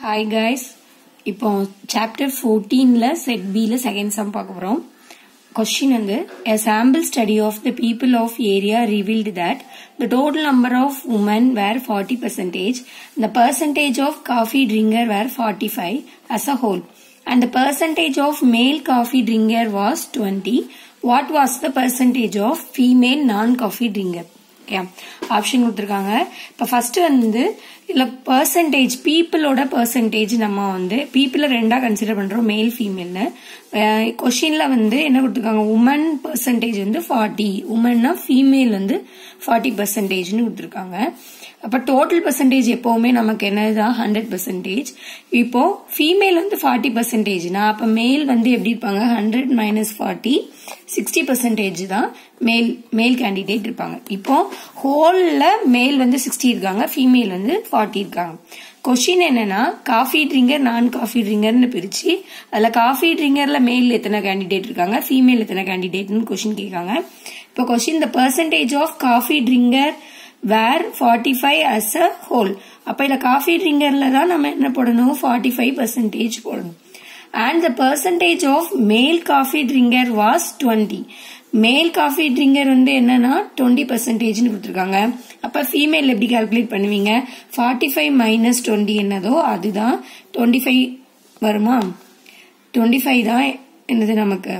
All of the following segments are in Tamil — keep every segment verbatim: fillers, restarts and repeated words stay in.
Hi guys, இப்போ chapter fourteen ல set B ல second sum பார்க்க போறோம். Question வந்து a sample study of the people of area revealed that the total number of women were forty percentage, the percentage of coffee drinker were forty-five as a whole, and the percentage of male coffee drinker was twenty. What was the percentage of female non-coffee drinker? Option கொடுத்துருக்காங்க. இப்போ ஃபர்ஸ்ட் வந்து இல்ல பெர்சன்டேஜ் பீப்புளோட பெர்சன்டேஜ் நம்ம வந்து பீப்புள ரெண்டா கன்சிடர் பண்றோம், மேல் ஃபீமேல்னு. கொஸ்டின்ல வந்து என்ன கொடுத்துருக்காங்க, உமன் பெர்சன்டேஜ் வந்து ஃபார்ட்டி, உமன்னா ஃபீமேல் வந்து ஃபார்ட்டி பெர்சன்டேஜ்னு கொடுத்துருக்காங்க. அப்ப டோட்டல் பெர்சன்டேஜ் எப்பவுமே நமக்கு என்னதான் ஹண்ட்ரட் பெர்சன்டேஜ். இப்போ ஃபீமேல் வந்து ஃபார்ட்டி பெர்சன்டேஜ்னா அப்ப மேல் வந்து எப்படி இருப்பாங்க, hundred minus forty sixty percentage தான் மேல் மேல் கேண்டிடேட் இருப்பாங்க. இப்போ ஹோல்ல மேல் வந்து சிக்ஸ்டி இருக்காங்க, ஃபீமேல் வந்து ஃபார்ட்டி இருக்காங்க. கொஸ்டின் என்னன்னா காஃபி ட்ரிங்கர் நான் காஃபி ட்ரிங்கர்னு பிரிச்சு அதுல காஃபி ட்ரிங்கர்ல மேல் எத்தனை கேண்டிடேட் இருக்காங்க, ஃபீமேல் எத்தனை கேண்டிடேட்னு கொஸ்டின் கேட்காங்க. இப்போ question the percentage of coffee drinker were forty-five as a whole. அப்ப இல்ல காஃபி ட்ரிங்கர்ல தான் நம்ம என்ன போடணும், forty-five percentage போடணும். And the percentage of male coffee drinker was twenty. Male coffee drinker வந்து என்னன்னா டுவெண்ட்டி பெர்சன்டேஜ்னு கொடுத்துருக்காங்க. அப்ப ஃபீமேல் எப்படி கால்குலேட் பண்ணுவீங்க, ஃபார்ட்டி ஃபைவ் மைனஸ் டுவெண்ட்டி என்னதோ அதுதான் டுவெண்ட்டி ஃபைவ் வருமா, டுவெண்ட்டி ஃபைவ் தான் என்னது நமக்கு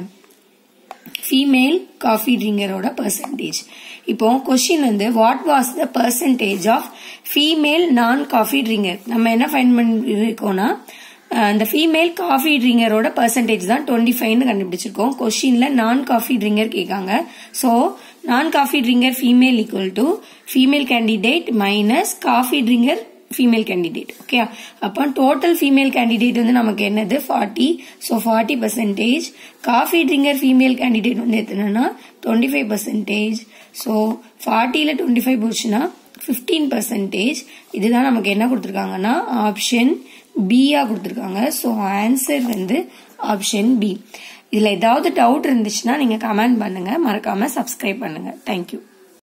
ஃபீமேல் காஃபி ட்ரிங்கரோட பெர்சன்டேஜ். இப்போ கொஸ்டின் வந்து what was the percentage of female non coffee drinker. நம்ம என்ன ஃபைண்ட் பண்ணிருக்கோம்னா அந்த ஃபீமேல் காஃபி ட்ரிங்கரோட பெர்சன்டேஜ் தான் டுவெண்ட்டி ஃபைவ்னு கண்டுபிடிச்சிருக்கோம். கொஸ்டின்ல நான் காஃபி ட்ரிங்கர் கேட்காங்க. So non coffee drinker female equal to female candidate minus coffee drinker female candidate. Okay, அப்போ டோட்டல் ஃபீமேல் கேண்டிடேட் வந்து நமக்கு என்னது forty. So forty percentage. Coffee drinker female candidate வந்து எத்தனைன்னா டுவெண்ட்டி ஃபைவ் பர்சன்டேஜ். ஸோ ஃபார்ட்டியில டுவெண்ட்டி ஃபைவ் போச்சுன்னா ஃபிஃப்டீன் பர்சன்டேஜ். இதுதான் நமக்கு என்ன கொடுத்துருக்காங்கன்னா ஆப்ஷன் பியா கொடுத்துருக்காங்க. ஸோ ஆன்சர் வந்து ஆப்ஷன் பி. இதுல ஏதாவது டவுட் இருந்துச்சுன்னா நீங்க கமெண்ட் பண்ணுங்க, மறக்காம சப்ஸ்கிரைப் பண்ணுங்க. தேங்க்யூ.